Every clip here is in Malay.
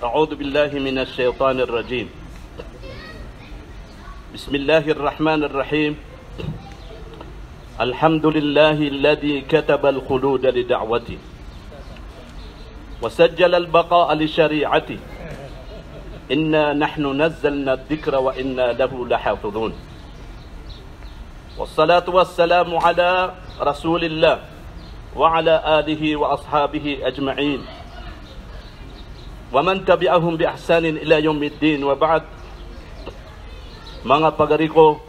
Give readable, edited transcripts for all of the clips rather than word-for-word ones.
أعوذ بالله من الشيطان الرجيم. بسم الله الرحمن الرحيم. الحمد لله الذي كتب الخلود لدعوته وسجل البقاء لشريعته. إنا نحن نزلنا الذكر وإنا له لحافظون. والصلاة والسلام على رسول الله وعلى آله وأصحابه أجمعين ومن tabi'ahum bi ihsanin ila yaumiddin wa ba'd. Mga pagariko,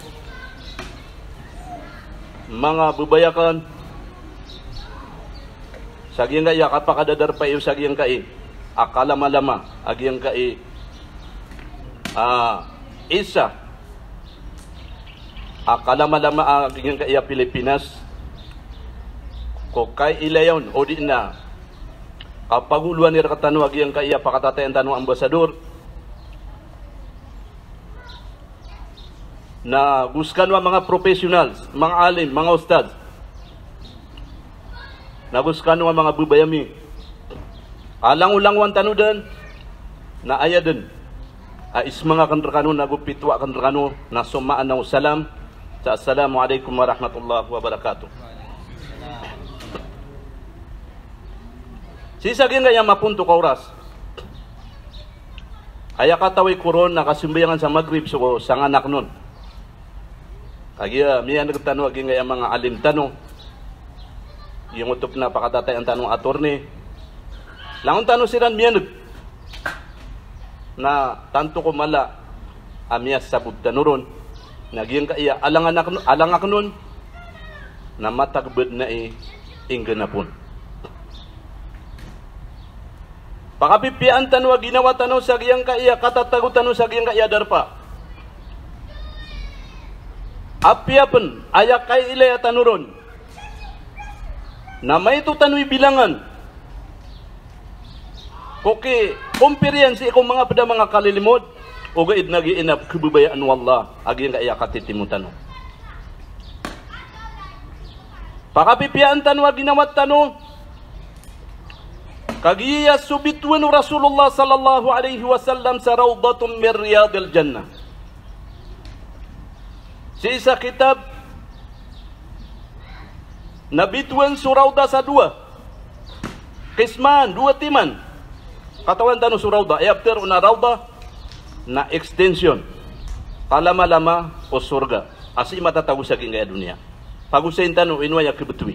mga bubayakan, sagyang kaya kapakadadar pa iyo sagyang kai akala malama agyang kai isa akala malama agyang kai Pilipinas ko kay ilayon o di na kapaguluan ni katanu agyang kai pakatatayan tanu ambasador na guskan wa mga professionals, mga alim, mga ustad, na guskan wa mga bubayami alang-ulang wan tanudan na ayadan ismanga kanrakano nagupitwa kanrakano na sumaan na salam sa assalamualaikum warahmatullahi wabarakatuh. Sisagin nga mapunto ka oras aya kataway kuron nakasimbayangan sa Maghrib so sang anak nun kaya miyan nagtano aging nga mga alim tano yung utop na pakatatay ang tanong attorney langon tano siran miyan na tanto ko mala amiyas sabud tanuron naging kaya alangak nun na matagbed na ingganapon pakapipian tano ginawa tano sa giyang kaya katatago tano sa giyang kaya darpa apiapan ayak kay ilaya tanuron na may ito tanwi bilangan koki kumpiryansi ikong mga pada mga kalilimod o gaid nagiinap kebubayaan wallah aging kaya katitimu tanong pakapipian tanwa ginawat tanong kagiya subitwan Rasulullah sallallahu alaihi wasallam sa rawdatun min riyadil jannah. Sa isa kitab nabitwan surawda sa dua kisman, dua timan katawan tanu surawda after una rawda na extension kalama-lama o surga asi matatago sa gingaya dunia pagusayin tanu inwaya kibetui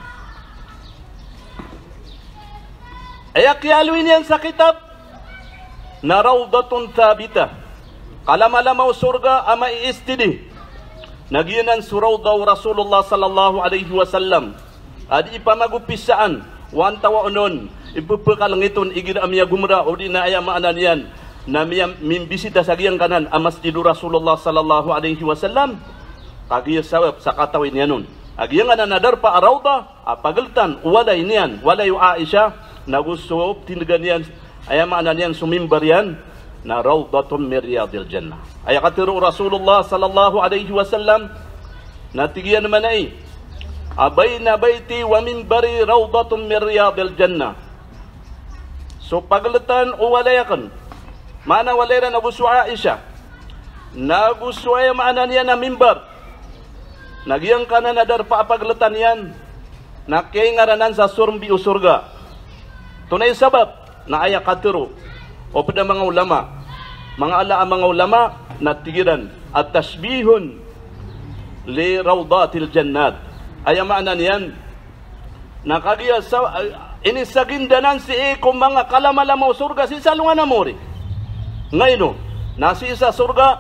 ayak yaluin yan sa kitab na rawdatun thabita kalama-lama o surga ama iistidi nagiyanan surawdaw Rasulullah sallallahu alaihi wasallam adi ipamagupisaan wan tawa unon ipupukalangiton igir amya gumra o di na aya maanan yan na mimbisita sa giyang kanan ang masjidu Rasulullah sallallahu alaihi wasallam kagiya sawab sa katawin yanon agiyang na nadar pa arawda apagaltan walay niyan walay Aisha nagusuop tindagan yan aya maanan yan sumimbar yan na rawdatun min riyadil jannah aya katiru Rasulullah sallallahu alaihi wasallam natigiyan man ay abayna baiti wa minbari rawdatun min riyadil jannah so paglatan o walayakan mana walayran nagusu Aisha nagusu aya maanan yan na mimbar nagyang kanan nadar pa paglatan yan nakingaranan sa surmbi o surga tunay sabab na aya katiru o pada mga ulama mga mga ulama na tigiran at tasbihun li rawdatil jannat aya maanan yan nakagiya sa inisagindanan si kung mga kalama-lama surga si salungan na mori ngayon nasi sa surga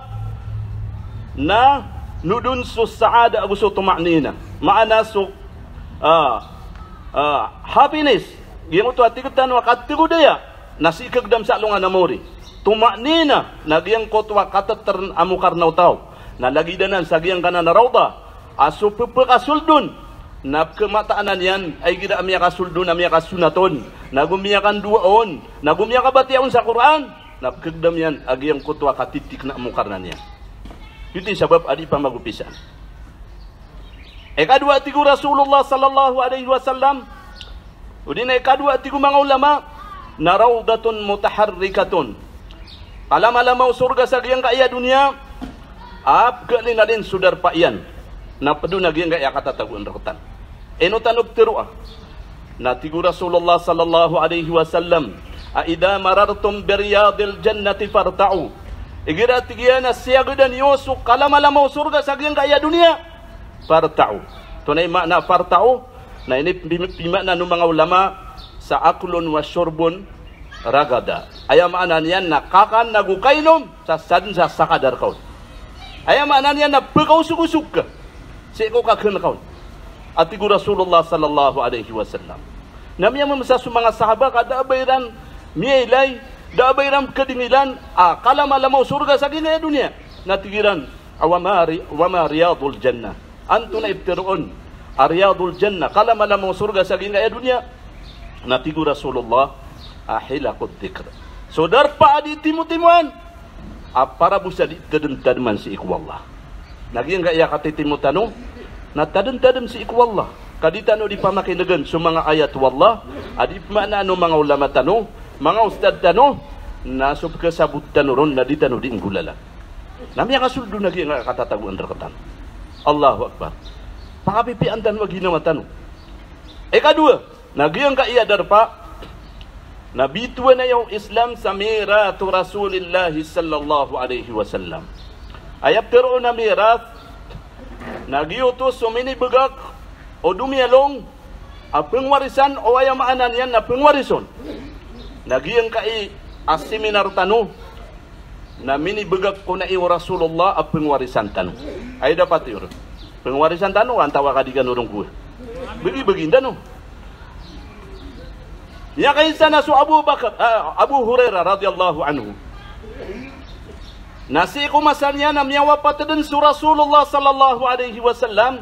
na nudun su saada agusto tumaknina maana su happiness yung ito atigatan wakatigo daya nasi ikagdam sa lungan na mori tumaknina nagyang kotwa katatern amukar na utaw nalagidanan sa giyang kanan na rawda aso pupakasuldun na kemataanan yan ay gida amya kasuldun amya kasunaton nagumiyakan duaon nagumiyak kabatiaon sa Quran napkagdam yan agiyang kotwa katitik na amukar na niya yun sabab adi pa magupisan kadua tigu Rasulullah sallallahu alaihi wasallam udin kadua tigu mga ulama na rawdatun mutaharrikatun. Alam-alam surga sa giyang kaya dunia, kelinalin sudar pa iyan, na pedu na giyang kaya katataguan rakutan. Eno tanog tiruah, na tigu Rasulullah sallallahu alaihi wasallam, aida marartum biryadil jannati farta'u. Igira tigiyan na siyagudan yusuk, alam-alam surga sa giyang kaya dunia, farta'u. Tunay makna farta'u, na ini pimakna ng mga ulama sa aklun wa syurbun ragada. Aya makna niyan na kakan nagukainom sa sadin sa sakadar kaun. Aya makna niyan na pagkausuk-usuk ka sa ikaw kakun kaun. At tigu Rasulullah sallallahu alaihi wasallam. Namanya memasa mga sahabat kada abayran miilay, da abayran kedingilan, kalama-lamaw surga sa ginaya dunia. Natigiran, wama riyadul jannah. Anto na ibtiroon, riyadul jannah, kalama-lamaw surga sa ginaya dunia. Natigu Rasulullah, ahilakut dikr. Saudar pa adi timu-timuan, para busa di tadem-tademan si ikwallah. Naging kaya katitimu-tanu, na tadem-tadem si ikwallah. Kadita no di pamakinegan sa mga ayat wallah, adi mana no mga ulama tanu, mga ustad tanu, na subkasabut tanuron na di tanu di inggulala. Namya kasuldo nagi nga katataguan rakatan. Allahu Akbar. Pakapipian tanu ginawa tanu. Kadua, nagi ang kaiyadar pa, nabituan na yung Islam sa miratu Rasulillah sallallahu alaihi wasallam. Ayap tero na mirat, nagiutos sumini begak, o dumiyalong, pengwarisan o ayamaanan yan na pengwarison. Nagiyang kai asiminar tanu, na minibegak ko na iyo Rasulullah a pengwarisan tanu. Ay dapat yun. Pengwarisan tanu, antawa kadigan urong kuya. Bagi-baginda no. Ya kaisa na su Abu Hurairah radhiyallahu anhu. Nasi kumasan niya na miyawa patadin su Rasulullah sallallahu alaihi wasallam.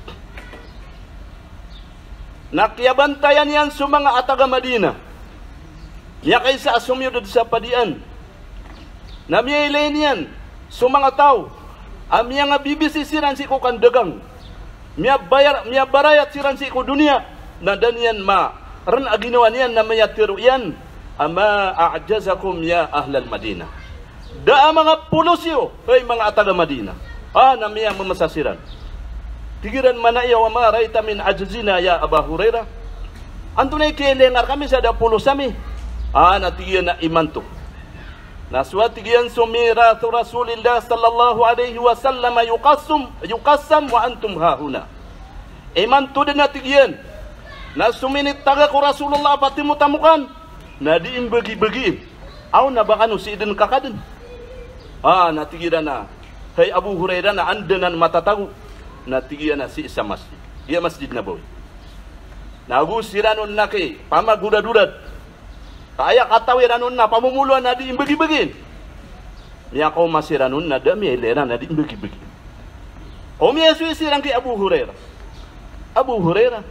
Nakiyabantayan yan sa mga ataga Madina. Ya kaisa asumyod sa padian. Namiyailain yan sa mga tao. Miya nga bibisisiran si ko kandagang. Miya barayat siran si ko dunia. Na danyan ma. Ran aginawan yan na mayatiru yan. Ama a'jazakum ya ahlal Madina. Da mga pulusyo. Ay mga ataga Madina. Na miya mamasasiran. Tigiran mana iya wa ma raita min ajzina ya Abu Hurairah. Antunay kilengar kami sa da pulusami. Natigiyan na imanto. Naswa tigiyan sumira Rasulillah sallallahu alaihi wasallam yuqassam wa antum hahuna. Imanto din natigiyan. Na suminit taga ko Rasulullah pati mo tamukan. Na diim bagi-bagi. Aw na baka no si idin kakadin. Natigiran na. Hay Abu Hurairah na andanan matatago. Natigiyan na si isa masjid. Iya masjid Nabawi. Nagusiran na kay pamagurad-urad. Kaya katawiran na pamumuluan na di imbagi-bagi. Niya ko masiran na dami ilera na di imbagi-bagi. O miya suisiran kay Abu Hurairah. Abu Hurairah.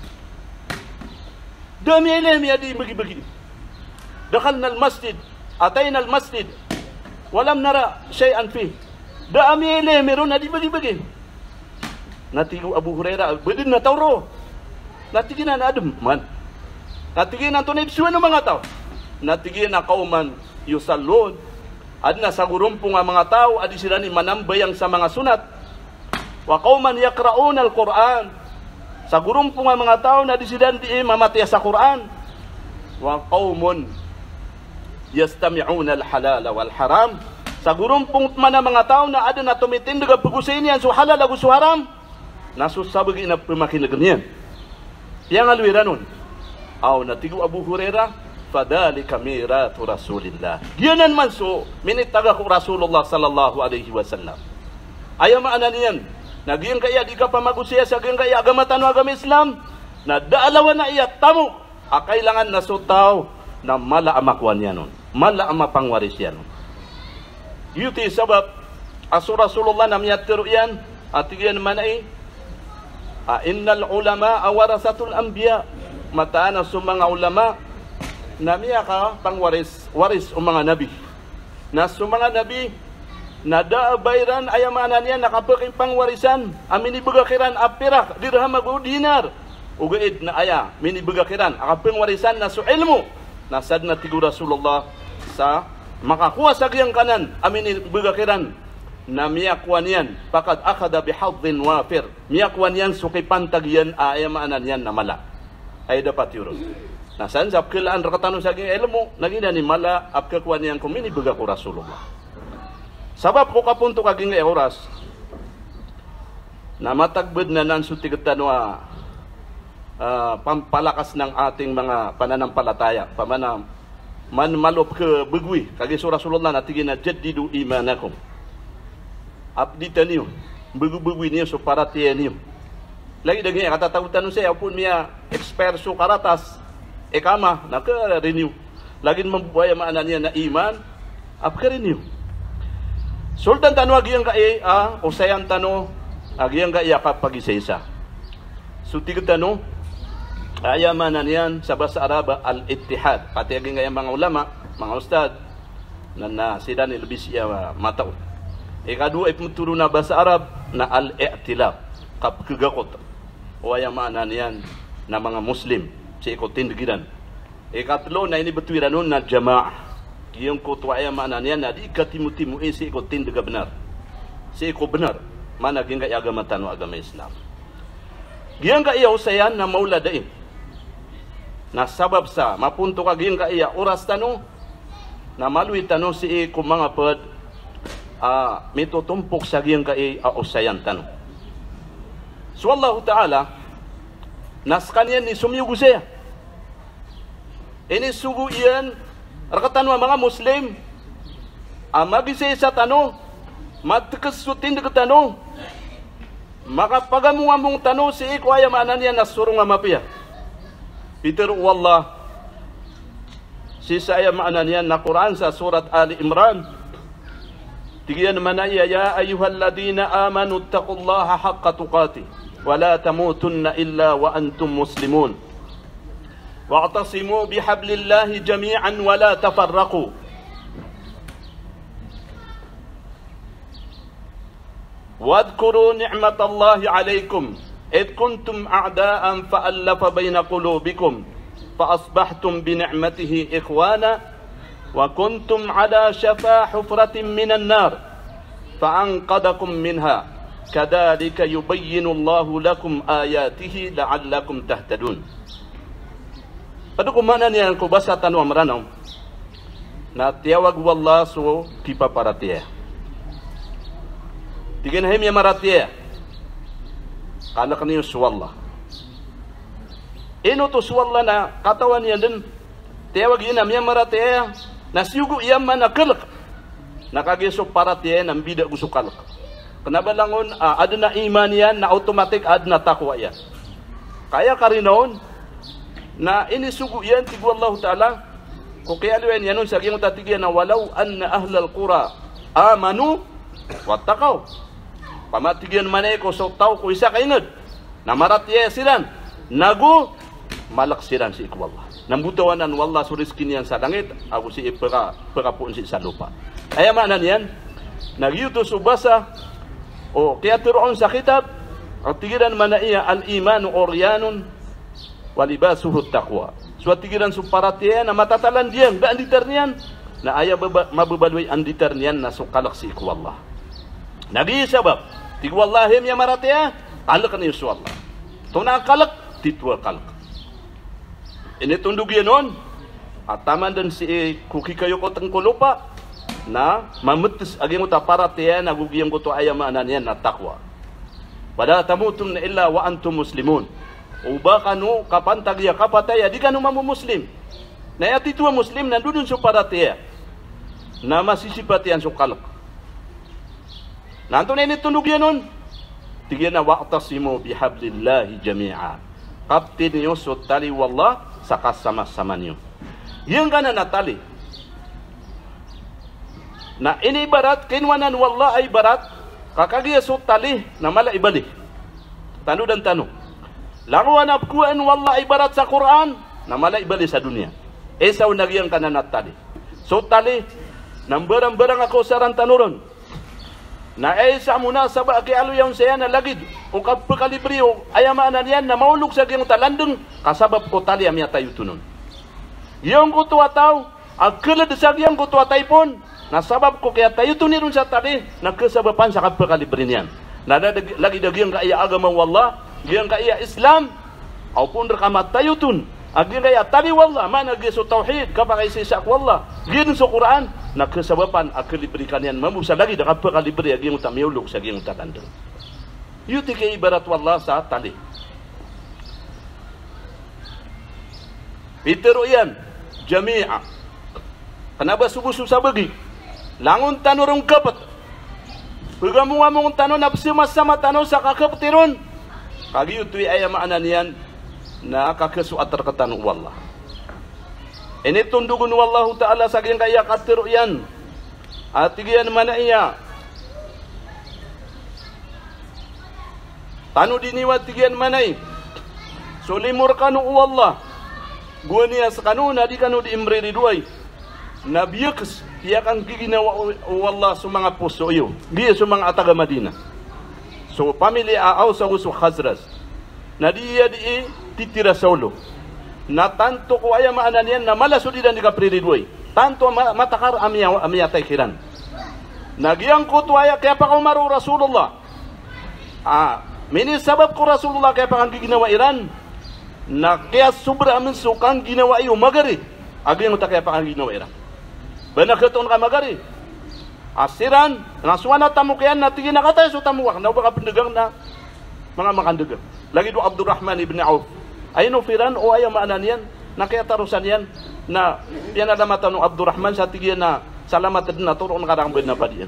Dami ilera miya di imbagi-bagi. Dakhalna al-masjid. Atayna al-masjid. Walam nara syai'an fi. Dami ilera meron na di imbagi-bagi. Natigo Abu Hurairah, bedin na tawro. Natigin na adem man. Natigin na tunay bisuan ng mga tao. Natigin na kauman yusallon. Ad na sa gurumpong ang mga tao, adi sila ni manambayang sa mga sunat. Wa kauman yakraun al-Quran. Sa gurumpong ang mga tao, na adi sila di mamatya sa Quran. Wa kaumun yastami'un al-halal wal-haram. Sa gurumpong man ang mga tao, na ada na tumitindig ang pag-usayin yan, so halal ako so haram. Nasusabagi na pumakinagan yan. Yang alwira nun. Natigo Abu Hurairah, fadhalika miratu Rasulillah. Giyanan man so, minitaga ko Rasulullah sallallahu alaihi wasallam. Ayaw maanan yan. Nagyang kaya di ka pa mag-usaya sa gyang kaya agamatan o agam Islam. Na daalawan na iya tamo. Kailangan na so tao na mala amakwan yan nun. Mala amapangwaris yan nun. Yuti sabab, aso Rasulullah na miyatiru yan. At yan man ay, innal ulama awarasatul anbiya. Mataan na sa mga ulama na miya ka pangwaris o mga nabi. Na sa mga nabi na daabayran ayamanan niya nakapaking pangwarisan aminibugakiran apirak dirham o dinar ugaid na aya minibugakiran akapangwarisan na sa ilmu nasad na tigo Rasulullah sa makakuha sa giyang kanan amin bagakiran na miyakwan yan pakat akada bihadhin wafir miyakwan yan sukipantag yan ayamaan yan na mala ay dapat yun nasan sa kilaan rakatano sa giyang ilmu nagina ni mala apkakwan yan kumini baga ko Rasulullah sabab ko kapunto kaging oras na matagbed na nansutigatan pampalakas ng ating mga pananampalataya pamanam man malop ke begui kagi Rasulullah natigin na jaddidu imanakum update niyo begui niyo so para tiyan niyo lagi dagi kata tagutan saya pun mia eksperso karatas ekama naka renew lagi membuaya makna niya na iman up ka renew sultan tanu agi yang kai usayan tanu agi yang kai yakap pagi seisa suti tanu ayamanan yan sa bahasa Arab al-ittihad pati agi nga mga ulama mga ustad na sila ni lebih siya mataw ikadua iputuro na bahasa Arab na al-i'tilaf kap kagakot o ayamanan yan na mga Muslim si ikotin digiran ikatlo na ini betuiran nun na jamaah yung kutwa ayamanan yan na di ikatimu-timu si ikotin diga benar si iko benar mana ginga agama tanu agama Islam giyang ka iya usayan na maula daing na sabab sa mapunto kaging ka iya oras tanu na malui tanu si ko mga pod mitutumpok sa giyang ka iya usayan tanu so Allah Ta'ala nas kanyan ni sumyugo siya ini sugu iyan rakatanu mga Muslim magisay sa tanu matkasutin de tanu makapagamung tanu si ko ayamanan niya nasurong mapiya Peter wallah si saya makna niyan na Quran sa surat Ali Imran tigiyan manaya ya ayyuhalladhina amanu taqullaha haqqa tuqatih wa la tamutunna illa wa antum muslimun wa'tasimu bihablillahi jami'an wa la tafarraqu wadhkuru ni'matallahi 'alaykum إذ كنتم أعداء فألف بين قلوبكم فأصبحتم بنعمته إخوانا وكنتم على شفا حفرة من النار فأنقذكم منها كذلك يبين الله لكم آياته لعلكم تهتدون Paduko mana niyan ko basa tanwa maranaw na tiyawag wallah so kipa paratia tigin hemya maratia kala kaniyo suwallah ino to suwallah na katawan niya din tiyawag yun amya maratia na siyugo iyaman na kalak nakagiso paratia ng bida gusto kalak kanabalangon ada na iman yan na automatic ada na takwa yan kaya karinoon na inisugo yan tigo Allah Ta'ala kung kaya luwen yan nun sa giyong tatigyan na walaw anna ahlal qura amanu wattakaw pamatigyan manay ko so tao ko isa kainod na maratiya silan nagu malaksiran si ikwallah nambutawan wallah suriskin yan sa langit ako si ipagapun si sa lupa ay maanan yan nagyutos ubasa o kaya turoon sa kitab ang tigiran manaiya al-imanu oryanun walibasuhu taqwa so tigiran su paratiya na matatalan diyan daan ditar niyan na aya mababalway ang ditar niyan na sukalak si ikwallah nagi sabab tigwallahim ya maratiya kalak na yusu Allah ito na kalak titwa kalak ini tundog yan nun at taman din si kuki kayo ko tangkulupa na mamutis aging uta paratiya nagugiyang ko to ayamaan yan na takwa wala tamutun na illa wa antum muslimun uba kanu kapan tagya kapataya di kanu mamu muslim na yati tuwa muslim na dudun su paratiya na masisipatian su kalak nanto na initundog yan nun tigyan na wa'tasimu bihablillahi jami'a kapti niyo so tali wallah sa kasama-sama niyo yung gana na tali na inibarat kinwanan wallah ay barat kakagya so tali na mala ibali tanu dan tanu langwan apkuan wallah ay barat sa Quran na mala ibali sa dunia esaw nagyang kana na tali so tali nang barang-barang ako saran tanuron na sa muna sa bagay alo yung saya na lagid o kapakalibriyo ayamanan yan na maulog sa giyong talandong kasabab ko tali amya tayo tunon Yang ko tua tau, akala desag yang ko tua tay pun. Nasabab ko kaya tayo tunirun sa tadi, nagkasabapan sa kapakalibrinian. Nada lagi dagiang kaya agama wallah, giang kaya Islam, au pun rekamat tayo tun. Agiang kaya tali wallah, mana gisu tauhid, kapag isisak wallah. Giang sa Quran, nagkasabapan akalibrikan yan. Mamusa lagi da kapakalibri, agiang utamiulog sa agiang utatandang. Yuti kay ibarat wallah sa tali. Pitero yan, jami'a. Kenapa subuh susah bagi? Langun tanurong kapat. Pegamungamong tanong napsi masama tanong sa kakaptirun. Kagi yutu'i ayam anan yan na kakasuat terketanong wallah. Ini tundugun wallahu ta'ala saging kaya katiru yan. At tigian mana iya. Tanu diniwa tigian manay. Sulimur kanu wallah. Gua niya sa kanuna di kanu di imre di duay. Nabiyaks tiyak ang giginawa wallah sa mga puso iyo. Dia sa mga ataga Madina. So pamilya aaw sa uso Khazras. Na diya di titira sa ulo. Na tanto ko aya maanan yan na malasudidan di kapriri duay. Tanto matakar amya taykiran. Nagyang ko tuaya kaya pa kumaro Rasulullah. Minisabab ko Rasulullah kaya pa kang giginawa Iran. Na kaya sobra amin sukang ginawa iyo magari. Agay mo ta kaya pa kang ginawa Iran. Banakaton ka magari. Asiran, naswana tamu kaya natigin na katay so tamuwak. Na baka pendegang na mga makandegang. Lagi do Abdurrahman ibn Auf. Ayun firan o ayaw maanan yan. Na kaya tarusan yan. Na pinadamatan ng Abdurrahman sa tigyan na salamat din na turong nakarambin na pa diyan.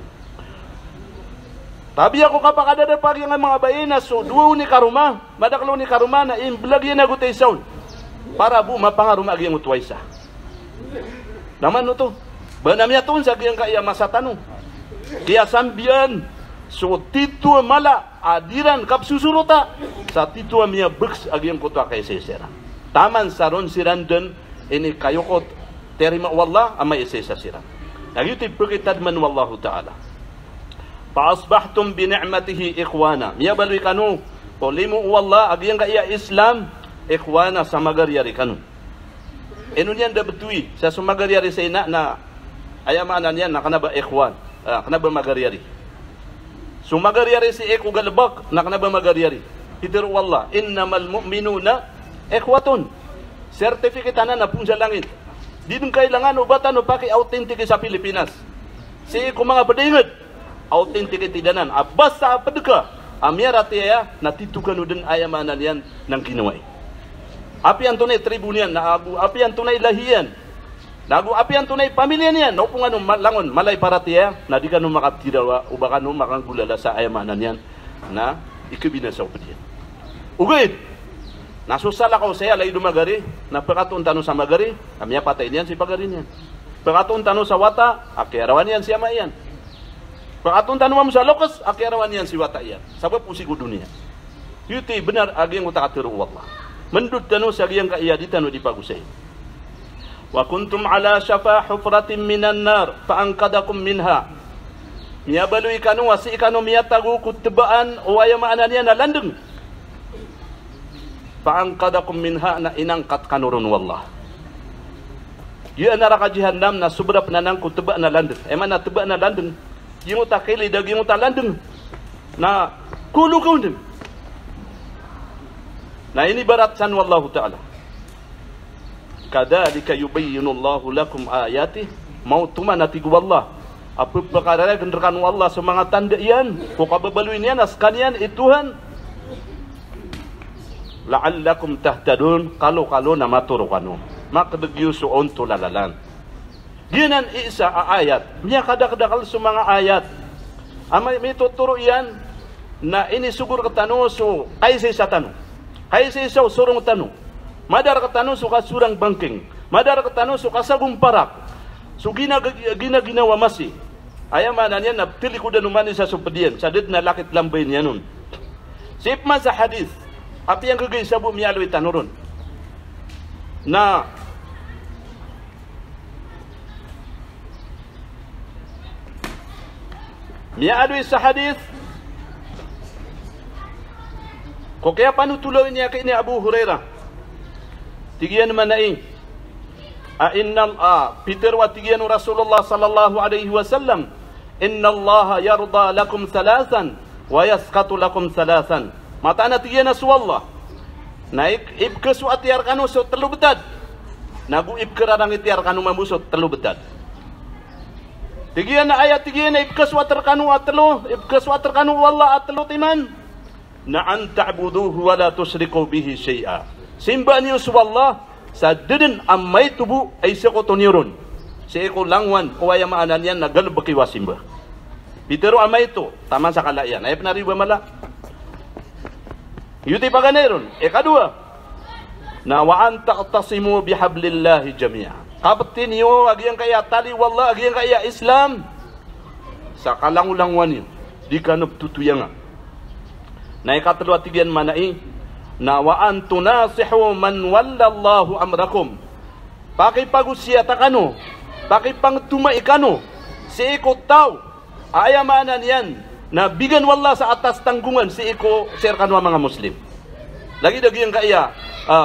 Tabi ako kapag ada pagi ng mga bayina so duwa ni karuma. Madaklo ni karuma na imblag yan agutay sound. Para bu mapangaruma aging utwaysa. Naman no to. Banamya tun sa giyang kaya masatano. Kaya sambian so titu mala adiran kapsusuruta sa titu miya buks agiyang kutwa kay sesera. Taman saron sirandan ini kayokot terima wallah ama isesa siran. Nagyuti pagkitad man wallahu ta'ala. Paasbahtum bi ni'matihi ikhwana. Miya balwi kanu polimu wallah agiyang kaya Islam ikhwana sa magaryari kanu. Eno niyan da betui sa sumagaryari sa ina na ayamanan yan na kanaba ikhwan, kanaba magaryari. Sumagaryari si iku galbak na kanaba magaryari. Hidir wallah, innamal mu'minuna ikhwatun. Sertifikataan na pun sa langit. Di nung kailangan ubatan o paki authentic sa Pilipinas. Si iku mga padingat, authentic tidanan. Abas sa padeka, amyaratiya na titukan din ayamanan yan ng kinaway. Api ang tunay tribunian na api ang tunay lahiyan. Nago api ang tunay pamilya niyan. Naupong ano langon malay paratiya na di ka nung makatirawa o baka nung makangulala sa ayamanan yan na ikibinasaw pa diyan. Ugit! Nasusala ko saya lay dumagari na pagkatun tanong sa magari kamiya patay niyan si pagari niyan. Pagkatun tanong sa wata akirawan yan siya maiyan. Pagkatun tanong mo sa lokas akirawan yan si wata yan. Sabab po sigo dunia. Yuti benar aging utakatiru wallah. Mendut tanong sa aging kaiya di tanong di pagusay. Wa kuntum ala syafa hufratin minan nar faangkadakum minha. Miya balui kanu wasi kanu miya tagu kutbaan o ayamaanan niya na landeng. Faangkadakum minha na inangkat kanurun wallah. Yu anara ka jahannam na subrap na nang kutba na landeng. Eman na teba na landeng. Yung utakili dagi yung landeng na kulu kaundeng. Na ini baratsan wallahu ta'ala. Kadzalika yubayyinullahu lakum ayatih. Mau tuma natigu wallah. Apa perkara genderkan wallah semangat tanda iyan. Kok kababaluin yan askanian ituhan. La'allakum tahtadun. Kalau na maturo kanu. Maka degiusu onto lalalan. Ginan isa ayat. Miya kada-kadakal sumanga ayat. Amay may tuturo iyan. Na ini sugur ketanu so. Kaisi sa tanu. Kaisi sa surong tanu. Madar katano suka surang bangking. Madar katano suka sagum parak. So gina-ginawa masih. Ayamanan yan na pili ko danumani sa supadian. Sadid na lakit lambay niya nun. Sipman sa hadith. Api yang gagay sabu miyaloy tanurun. Na miyaloy sa hadith. Kung kaya panutuloy niya kay ni Abu Hurairah. Tigiyan naman na Peter wa tigian Rasulullah sallallahu alaihi wasallam, inna Allah yarda lakum thalathan wa yasqatu lakum thalathan. Mata ana tigian Rasulullah naik ibke su atiar kanu so telu betad, nagu ibke radang itiar kanu mambusut telu betad. Tigian ayat tigian ibke su atar kanu atelu, ibke su atar kanu wallah atelu timan, na an ta'buduhu wa la tusyriku bihi syai'a. Simba ni Rasulullah sadeden amai tubu ay sekoto nirun seeko langwan kuwaya maanan yan nagalbaki wasimba bitero amai itu taman sakala yan ay penariba mala yuti paganeron kadua na wa anta tasimu bihablillahi jami'a kaptin yo agi yang kaya tali wallah agi yang kaya Islam sakalang-langwan yo di kanep tutuyanga na ikatlo atigian manai na wa antunasihu man wallallahu amrakum pakai pagusiata kanu pakai pangtuma ikanu seiko tau aya maanan yan na bigan wallah sa atas tanggungan seiko share kanu mga muslim lagi dagi yang kaya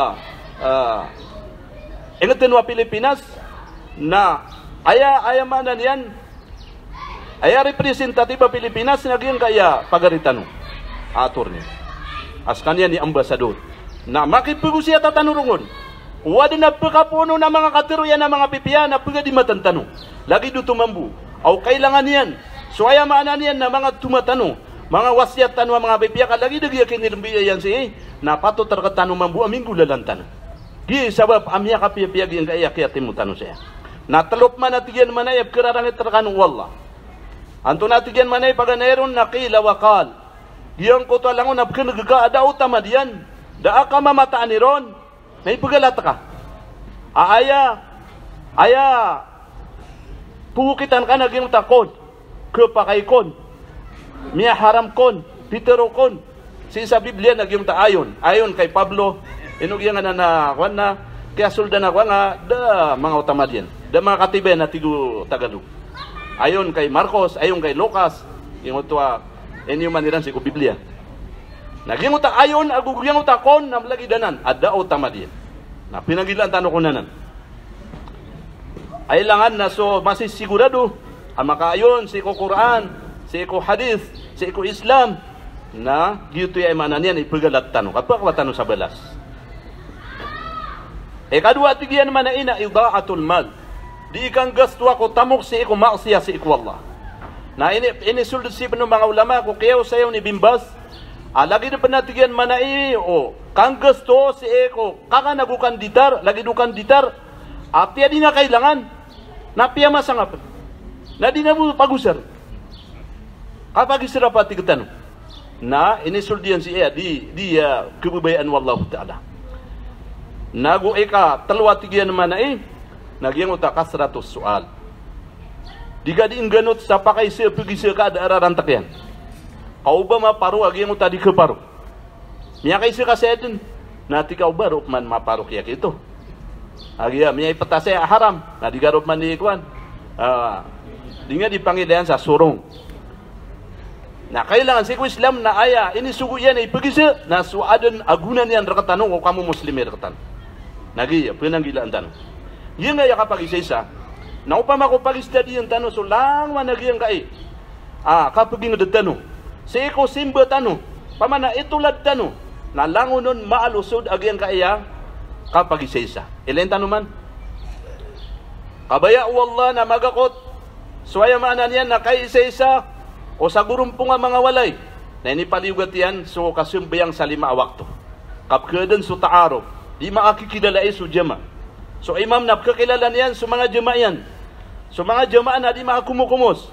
ingetin wa Pilipinas na aya maanan yan aya representative Pilipinas lagi yang kaya pagaritanu aturnya askanya ni ambasador na makipugusiya tatanurungon wadi na pagkapuno na mga katiruyan na mga pipiya na pagka di matantano lagi do tumambu au kailangan yan so aya maanan yan na mga tumatano mga wasyat tanu mga pipiya kalagi dagi kinirbiya yan si na pato terketano mambu aminggu lalantan di sabab amya kapiya yang kaya kaya timutano saya na telop manatigan manayab kerarangit terkanu wallah anto natigan manay paganeron nakila wakal yang ko to langon napken gaga ada utama dian da aka mamataan ni ron may pagalat ka aya pukitan ka naging takon kepakay kon miya haram kon pitero kon sa Biblia naging ayon kay Pablo inog yang na kwan na kaya sulda na kwan nga da mga utama dian da mga katibe na tigo Tagalog ayon kay Marcos ayon kay Lucas yung utwa inyo maniran si ko Biblia. Naging utak ayon, agugyang utakon, namlagi danan, ada o tama din. Na pinagilan tanong ko nanan. Ay langan na so masisigurado, ang makaayon si ko Quran, si ko Hadith, si ko Islam, na gito ay manan yan, ipagalat tanong. Kapag tanong sa balas. Kadua tigian mana ina, idaatul mal. Di ikang gasto ako tamok si ko maksiya si ko Allah. Na ini sulit si penuh mga ulama ko kayo sayo ni Bimbas lagi na panatigan manai kang gusto si eko kaka nagukan ditar lagi dukan ditar ati adi na kailangan napia masangap na di na mo pagusar kapag isirapati ketan na ini suldian si di kebubayaan wallahu ta'ala nagu eka telwatigian manai nagyang utaka 100 soal diga diingganot sa pakay siya pagisa ka ada ararantak yan kau ba maparu agi yang tadi keparu miya kay siya kasi din nati kau ba rupman maparu kaya kito agi ya miya ipatasay haram na diga rupman di ikwan di nga dipangilayan sa surong na kailangan si Islam na aya ini sugu yan ay pagisa na suadan agunan yan rakatanong o kamu muslim rakatan nagi ya pinanggilaan tanong yun nga ya kapag isa-isa na upama ko pag-study yung tanong, so lang managiyang kai. Kapag yung tanong, si ko simba tanong, pamana itulad tanong, na langunon maalusod agiyang kaya, kapag isa-isa. Ilan tanong man? Kabaya wallah na magakot, suwaya maanan yan na kay isa-isa, o sa gurumpong nga mga walay, na inipaliwgat yan, so kasumbayang sa 5 wakto. Kapkadan so taaro, di makakikidalay so jama. So imam na kakilalan yan, so mga jama yan. So mga jamaah na di makakumukumos.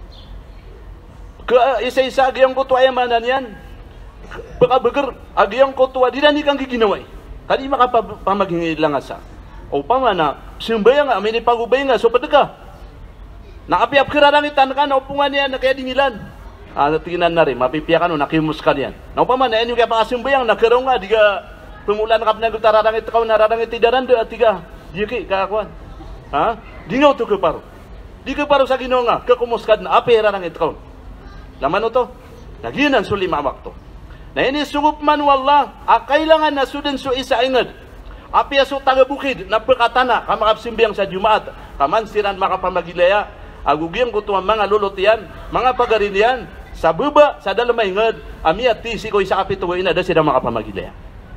Isa-isa agiyang kutwa ay manan yan. Baka-bagar, agiyang kutwa, di na ni kang giginaway. Kadi makapamaghingilang asa. O pamana, simbaya nga, may nipagubay nga, so padaga. Nakapiap kirarangitan ka, naupungan yan, na kaya dingilan. Tingnan na rin, mapipiya ka no, nakimus ka yan. Naupamana, yan yung kaya pangasimbayang, nakaraw nga, di ka pumulan ka pinagutararangit ka, nararangit tidaran, di ka, di ka, kakuan. Di nga ito kaparo. Di kaparo sa Ginoo nga, kakumuskad na apera ng itkaw. Laman ito, naginan so 5 wakto. Na ini sugup man wallah, kailangan na sudan so isa ingad. Api aso taga bukid na perkatana kamakapsimbiang sa Jumaat kamansiran makapamagilaya agugiyang kutuang mga lulutian mga pagarinian sa baba sa dalamay ngad ami at tisi ko isa kapituloy na da sila makapamagilaya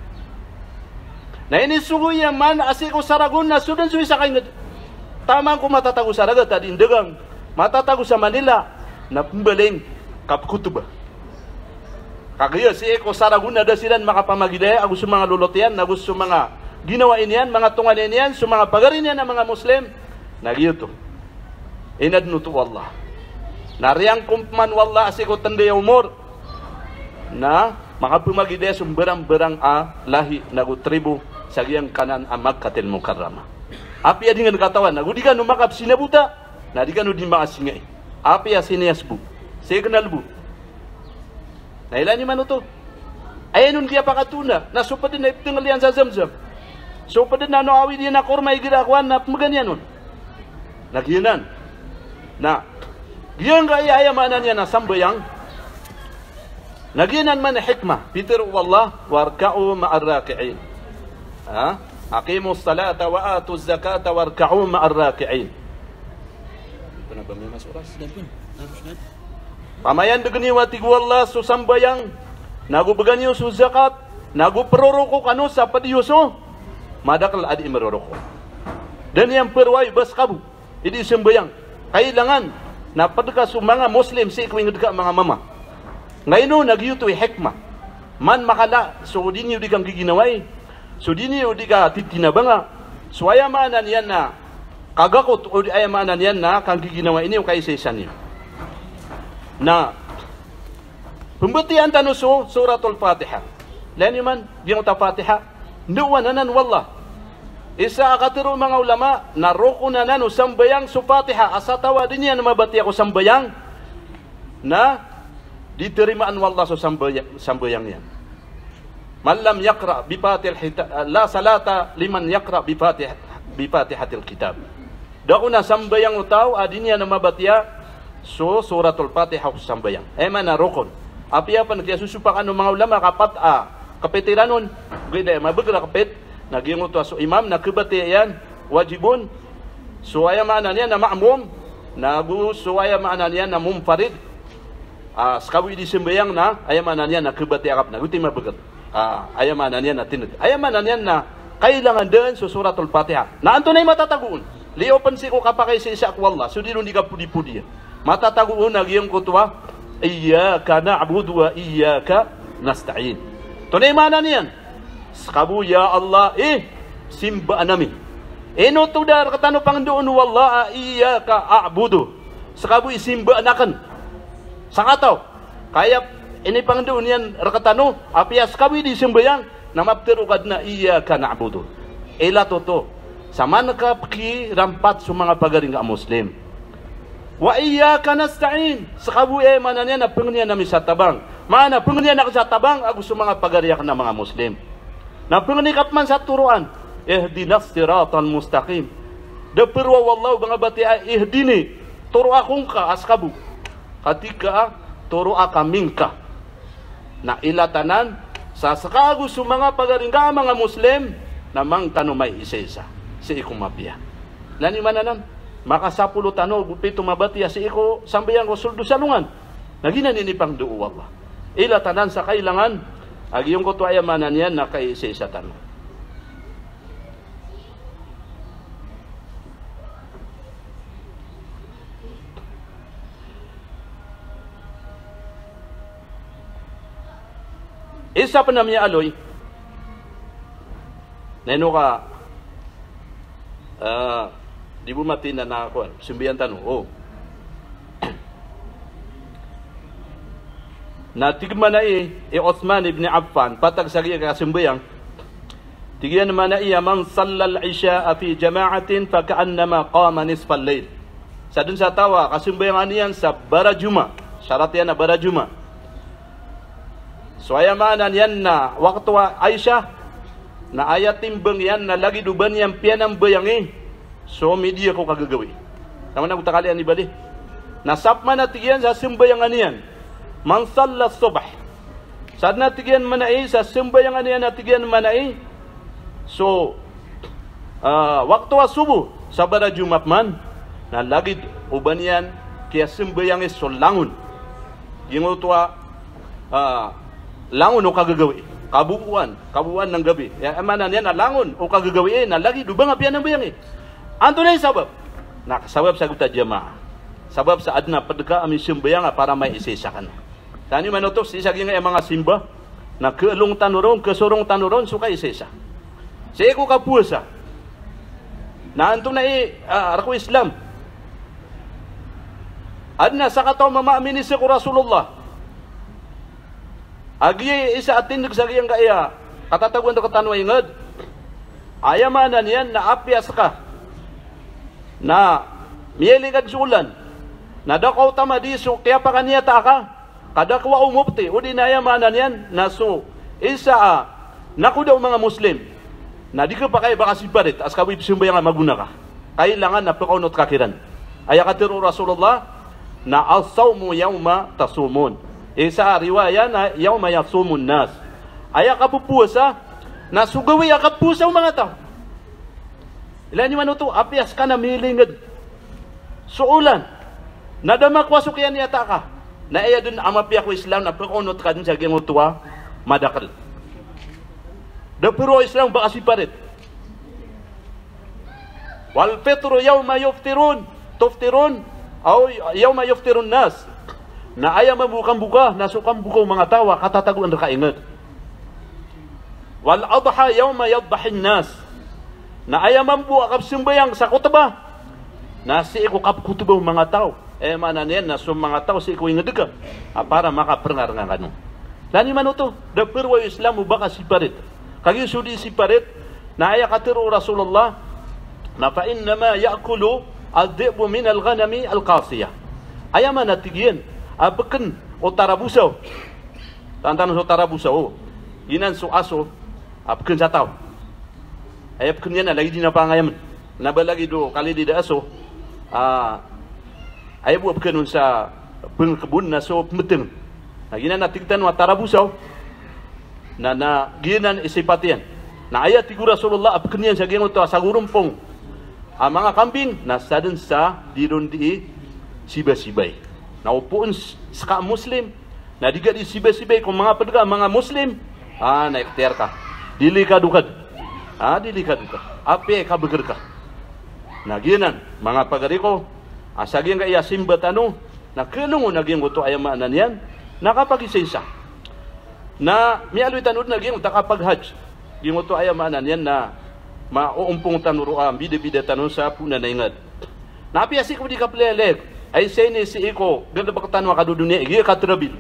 na ini suguya man asiko saragon na sudan suwi sa kay ngad tamang ko matatago sa ragat at indagang matatago sa Manila na pembaling kapkutuba kagaya si Eko saragon na da sila makapamagilaya agus sa mga lulutian agus sa mga ginawain yan, mga tunganin yan, sa mga pagarin yan ng mga Muslim, nagyuto. Inadnuto Allah. Nariyang kumpman wallah asiko tanday umur na makapumagide sumberang-berang lahi nagutribu sa giyang kanan amag katil mukarrama. Api adingan katawan, nagudikan umakap sinabuta, nadikan udin makasingay. Api asiniyasbu, signalbu. Nailan ni manuto? Ayanun kaya pakatuna, nasupadin na iptingal yan sa Zamzam. So pada na awi dia na korma igirakuan na maganyan nun. Nagyanan. Na giyang kaya ayamanan niya na sambayang. Nagyanan man hikmah. Peter wallah warka'u ma'arraki'in. Aqimu salata wa atu zakata warka'u ma'arraki'in. Pernah bami mas oras dan pun. Pamayan begini wati wallah su sambayang. Nagu beganyo su zakat. Nagu peroroko kanu sa padiyuso. Madakal adi meroroko. Dan yang perway bas kabu. Ini sembayang. Kailangan na padka sa mga Muslim si ikwing deka mga mama. Ngayon nagyutoy hikmah. Man makala so dinyo di kang giginaway. So dinyo di ka titinabanga. So ayamanan yan na kagakot o ayamanan yan na kang giginaway ini o kaisa-isan niyo. Na pembetian tanuso suratul Fatiha. Lain man yung Fatiha. Nuwananan wallah. Isa akatiro mga ulama naroko na nano sambayang su Fatiha asatawa din yan mabati ako sambayang na diterimaan wallah su sambayang yan. Man lam yaqra bi la salata liman yaqra bi Fatihatil kitab. Dako na sambayang utaw adin yan mabatiya so suratul Fatiha sambayang. Man narokon. Api apa nagtiya susupakan ng mga ulama kapat kapitiranon gida mabegra kapit nagingo to so imam na kibati yan wajibun suaya maanan yan na ma'mum nagu suaya maanan yan na mumfarid skawi di sembayang na ayamanan yan na kibati akap na guti mabegat ayamanan yan na tinut ayamanan yan na kailangan din sa suratul Fatiha na anto na matataguon liopan si ko kapakay sa isa akwallah so di ka pudi-pudi matataguon nagyong kutwa iyyaka na'budu wa iyyaka nasta'in. Tunay mana niyan. Skabu ya Allah simba nami. Eno tudar katano Panginoon wallah iyyaka a'budu. Skabu simba anakan. Sangataw. Kaya ini Panginoon yan rakatano apias kawi di simbayang namaptero kadna iyyaka na'budu. Ila toto. Sama nakapki rampat sa mga pagaring Muslim. Wa iyyaka nasta'in. Sakabu mana niya na pengen nami sa tabang. Mana pengen na sa tabang agus sa mga pagariyak na mga Muslim. Na pengen man sa turuan. Ihdinas siratal mustaqim. Da perwa wallahu mga bati ihdini. Turu akong ka askabu. Katika turu akamingka. Na ilatanan sa sakagu sa mga pagaring mga Muslim namang tanumay isa-isa. Si ikumapia. Lani mananan? Maka 10 tano gupito mabati si iko sambayang ko suldo salungan naginan ini pang duo wallah ila tanan sa kailangan agi yung ko to ayamanan yan na kay isa tano isa pa namya aloy neno ka di bumati na ako simbiyan tanong natigman na Uthman ibn Affan patag sa iya kasimbayang tigyan naman na iya man sallal isya fi jama'atin fa ka'annama qama nisfal layl sa dun sa tawa kasimbayang aniyan sa barajuma syarat yan na barajuma so ayamanan yan na waktu Aisyah na ayat timbang yan na lagi duban yan pianang bayang so media ko kagagawi. Naman na utakalian ni bali. Nasap man natigyan sa simbayangan niyan. Man salla subh. Sad natigyan manai sa simbayangan niyan natigyan manai. So waktu subuh sabada Jumat man na lagi ubanian kia sembayang so langun gingo tua langun o kagagawi kabuuan ng gabi ya emanan yan na langun o kagagawi na lagi dubang apian ng bayang anto na yung sabab sabab sa guta jamaah sabab sa adna padka ami sembayang para may isisakan tani manutok si saging mga simba na keelong tanuron kesorong tanuron suka isisa sa ko kapuasa na anto na rako Islam adna sa kataw mamaamin si ko Rasulullah agi isa atindig sa giyang kaya katataguan do katanwa ingad ayamanan yan na apias ka na mieligad sulan na dakaw tama di so kaya pa kaniya ta ka kadakwa umupti o di na ayamanan yan na so isa naku daw mga Muslim na di ka pa kayo baka siparit as kawip simbayang maguna ka kailangan na pakaunot kakiran ayakatiru Rasulullah na as-sawmu yawma tasumun. Isa riwaya na yawma yasumun nas. Aya kapupusa na sugawi akapusa mga tao. Ilan ni manuto apias ka na milingad. Suulan. Nadamak wasok yan yata ka. Na iya dun amapya ko Islam na pagkunot ka dun sa gingutua madakal. Da pero Islam baka siparit. Wal fitru yawma tuftirun aw yawma yuftirun nas na aya mabukang-buka na sukang-bukaw mga tawa katataguan ra kaingat wal adha yawma yadhahin nas na aya mambu akap simbayang sa kutba na si ko kap kutba mga tao manan yan na sum mga tao si ko ingedega para makaperengar nga kanu lani manuto da perwa Islam baka siparit kagi sudi siparit na aya katiru Rasulullah na fa inna ma ya'kulu al-dhi'bu min al-ghanami al-qasiyah. Ayama natigyan. Abakan o tarabusaw. Tantan so tarabusaw. Ginan so aso. Abakan sa tao. Ayabakan yan na lagi di na pangayaman. Nabalagi do kali di da aso. Ayabu abakan sa pengkebun na so meteng. Na ginan natigtan wa tarabusaw. Na ginan isipatian. Na ayat tigu Rasulullah abakan yan sa gingon to sa gurumpong. Ang mga kambing nasa dun sa dirun di sibay-sibay. Naupuan sa Muslim na diga di sibay-sibay kung mga pedga mga Muslim naiktiar ka. Dili ka dukad. Dili ka dukad. Ape ka beger ka. Naginan mga pagariko asaging ka iya simbatano na kelungo naging guto ayamanan yan nakapagisisa. Na mialoy tanod naging takapag-hajj. Ginguto ayamanan yan na mauumpong tanuruan bida-bida tanong sa puna na ingad napiasi ko di kapleleg ay sene si iko ganda ba katanwa ka dunia iya katrabil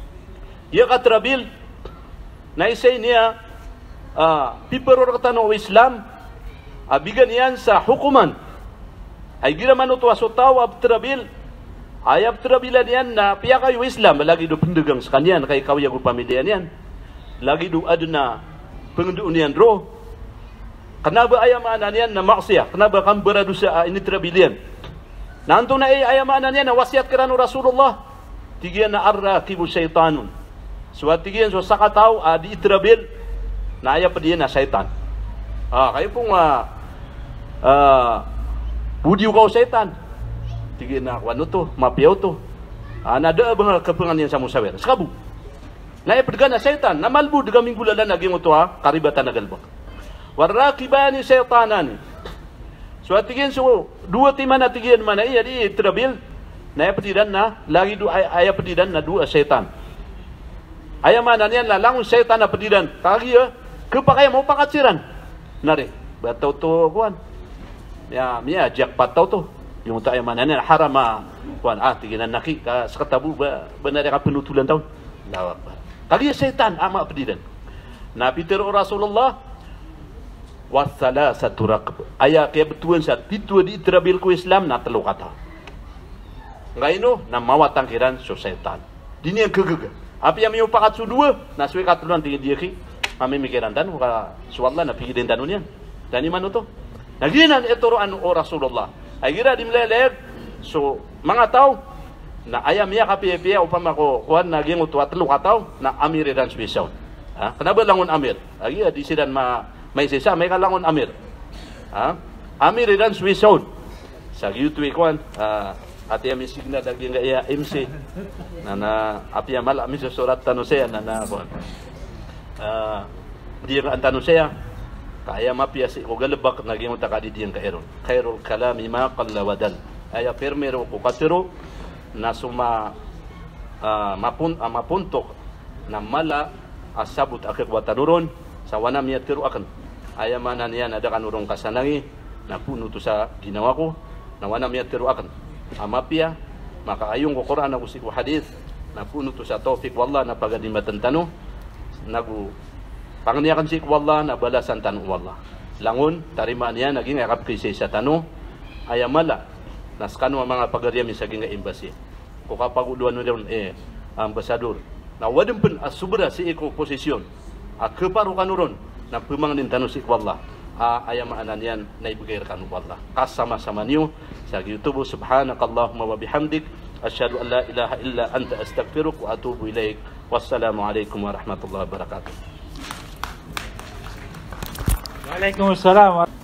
na isay niya piperor katano Islam abigan yan sa hukuman ay gira manuto aso tao abtrabil ay abtrabilan yan na piya kayo Islam lagi do pendegang sa kanyan kay kawiyago pamilyan yan lagi do aduna pengenduun yan ro kenapa ayamanan yan na maksiyah? Kenapa kamu beradusa ini terabilian? Nanto na ayamanan yan na wasiat kerana Rasulullah. Tigian na arrakibu syaitanun. Suat tigian so sakataw di iterabil na aya pa diyan na syaitan. Kayo pong budiw kau syaitan. Tigian na wano to, mapiyaw to. Nada bang kepengan yan sa musawer. Sekabu. Na ipedgan na syaitan. Namalbu daga minggu lalan naging ito karibatan nagalbak. Warakibani syaitanani. So atigin so dua timana tigin mana iya di terabil na petidan na lagi du aya petidan na dua syaitan. Aya mana nian la langun syaitan na petidan. Kagi ya kepakai mau pakaciran. Nare batau to kuan. Ya mia jak patau to. Yung ta aya mana nian harama kuan tiginan naki ka sakatabu benar ka penutulan taun. Lawak. Kagi syaitan ama petidan. Nabi teru Rasulullah wasala satu rakab aya kaya betuan sa titu di terabil ku Islam na telu kata ngaino na mawatang kiran so setan dini yang kegega apa yang miupakat su dua na suwe katuluan tinggi dia ki kami mikiran dan ka suwalla na pikirin tanunian dan iman to naginan etoroan o Rasulullah agira dimlelek so mga tao na ayam ya kapiya upama ko kuan naging utwa telu kataw na amir dan spesial kenapa langun amir agi di sidan may sisa may kalangon amir Amir dan Swisson. Sa YouTube kuan ati ami signa daging gaya MC. Nana api amal ami surat tanusaya nana kuan. Dia ang tanusaya kaya mapia si ugalebak naging utaka di diyang kairon. Khairul kalami ma qalla wadal. Aya permero ko katiro na suma mapuntok na mala asabut akik watanuron sa wana miyatiru akan. Aya manan yan ada kanurong kasanangi na puno to sa ginawa ko na wana miyatiru akan. Amapia maka ayong ko Quran ako si hadith na puno to sa tawfiq wallah na pagadimatan tano nagu pangniakan si wallah na balasan tanu wallah. Langon tarima niya naging akap kay sa tano ayamala naskano ang mga pagariami sa ginga embassy. Ko kapaguluan ron ambasador. Na wadin pun asubra si iko posisyon. Keparu kanuron na pemangnin tanu si wallah. Ayamaan yan na ibigay kanu wallah. Kasama-sama niyo sa YouTube. Subhanakallahumma wa bihamdik asyhadu an la ilaha illa anta astaghfiruka wa atubu ilaik. Wassalamualaikum warahmatullahi wabarakatuh. Waalaikumsalam.